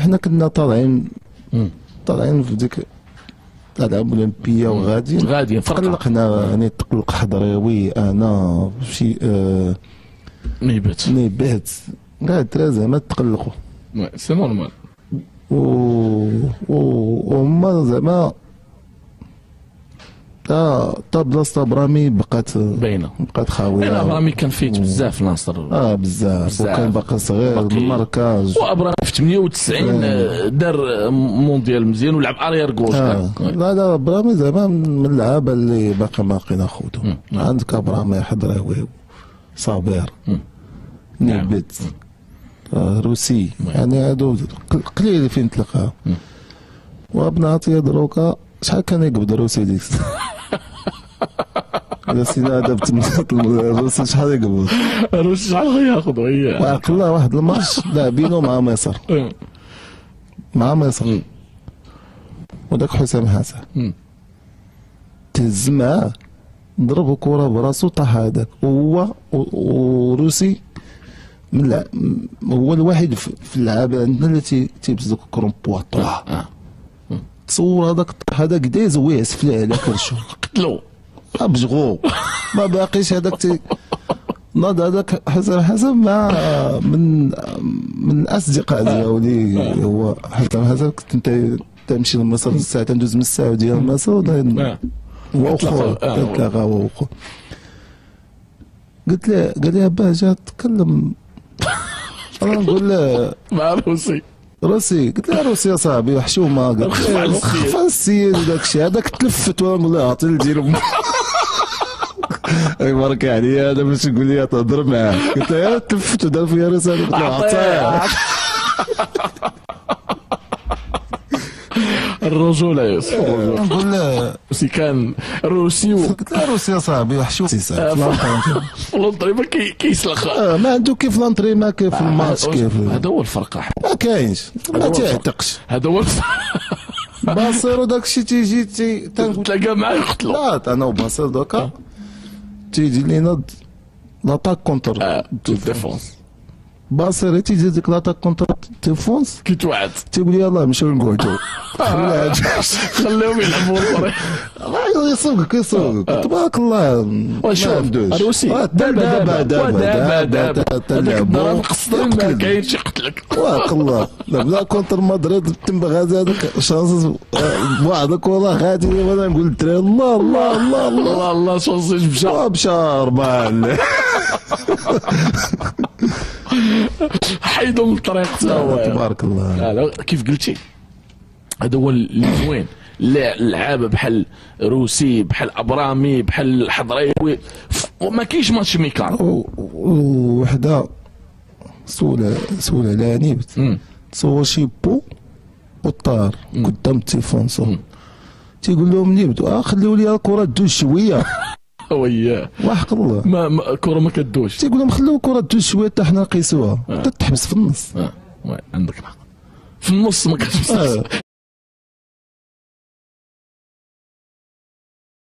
حنا كنا طالعين في ديك الالعاب الاولمبيه وغاديين تقلقنا، يعني تقلق حضريوي انا شي نيبات كاع الدراري زعما تقلقوا سي نورمال. وهما زعما تا بلاصه برامي بقات باينه، بقات خاويه. انا برامي كان فيت بزاف ناصر، بزاف، وكان باقي صغير الماركاج. وابرامي في 98 دار مونديال مزيان ولعب اريير كوش. لا برامي زعما من اللعابه اللي باقي ناخذهم. عندك ابرامي حضراوي، صابر، نيبت، روسي، يعني هادو قليل فين تلقاها. وابن عطيه دروكا شحال كان يقبض روسي ديك الا سينا هذا الروسي شحال يقبض؟ الروسي شحال غياخذ هي؟ وعقل الله واحد الماتش لاعبينو مع مصر، وداك حسام حسن تهز معاه ضربو كرة براسو طاح هذاك، وهو وروسي هو الوحيد في اللعابه عندنا اللي تيبز دوك الكروم بواطوها. تصور هذاك داز ويعسفليه على كرشو قتلو بجغو ما باقيش هذاك ناض هذاك حسن مع من الاصدقاء ديالي هو حسن كنت تمشي لمصر الساعه تندوز من الساعه ديال مصر واخو تلاقى واخو قلت له قال لي باه جا تكلم انا نقول له مع روسي قلت له روسي يا صاحبي وحشومه، قال خف على السيد وداك الشيء هذاك تلفت ونقول له عطي لدير اي برك عليا هذا باش يقول لي تهضر معاه، قلت له يا تلفت ودار فيا رساله، قلت له عطيه الرجوله يا يوسف، نقول له روسي كان روسي قلت له روسي يا صاحبي وحشومه فلونطري ما كيسلخ، ما عنده كيف لونطري ما كيف الماتش كيف. هذا هو الفرق، ما كاينش، ما تعتقش، هذا هو باصير وداك الشيء تيجي تلقى معاه يقتلو. لا انا وباصير دوكا تيجي لينا لاطاك كونتر ديفونس، باصير تيجي ديك لاطاك كونتر ديفونس كيتوعد تيقول لي يلاه نمشيو نقعدو خليهم يلعبوا الله يسوقك تبارك الله. وشوف روسي دابا الضرب قصدين ما كاينش يقتلك الله. بدا كونتر مدريد تم غازي هذاك شانس بوحدك والله غادي وانا نقول للدراري الله الله الله الله الله شانسيج مشى 4 حيدوا من الطريق تبارك الله. كيف قلتي هذا هو اللي زوين، لعابه بحال روسي بحال ابرامي بحال الحضريوي وما كاينش ماتش ميكان. وحده سول على نيبت تصور شي بو وطار قدام التلفونسو تيقول لهم نيبت خليو لي الكره دوز شويه وياه وحق الله ما الكره ما كدوش، تيقول لهم خليو الكره دوز شويه حتى حنا نقيسوها تتحبس في النص. عندك الحق في النص ما كتبصش.